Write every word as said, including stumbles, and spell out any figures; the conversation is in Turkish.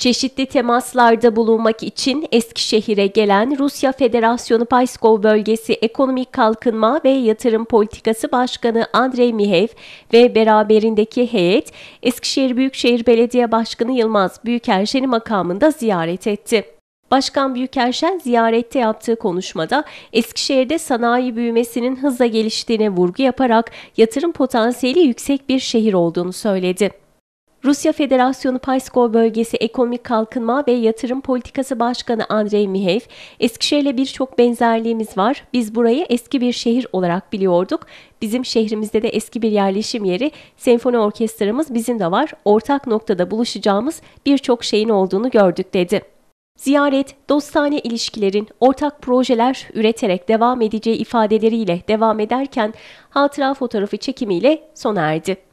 Çeşitli temaslarda bulunmak için Eskişehir'e gelen Rusya Federasyonu Pskov Bölgesi Ekonomik Kalkınma ve Yatırım Politikası Başkanı Andrey Mihev ve beraberindeki heyet, Eskişehir Büyükşehir Belediye Başkanı Yılmaz Büyükerşen'i makamında ziyaret etti. Başkan Büyükerşen ziyarette yaptığı konuşmada Eskişehir'de sanayi büyümesinin hızla geliştiğine vurgu yaparak yatırım potansiyeli yüksek bir şehir olduğunu söyledi. Rusya Federasyonu Pskov Bölgesi Ekonomik Kalkınma ve Yatırım Politikası Başkanı Andrey Mihev, "Eskişehir'le birçok benzerliğimiz var. Biz burayı eski bir şehir olarak biliyorduk. Bizim şehrimizde de eski bir yerleşim yeri, senfoni orkestramız bizim de var. Ortak noktada buluşacağımız birçok şeyin olduğunu gördük," dedi. Ziyaret, dostane ilişkilerin ortak projeler üreterek devam edeceği ifadeleriyle devam ederken hatıra fotoğrafı çekimiyle sona erdi.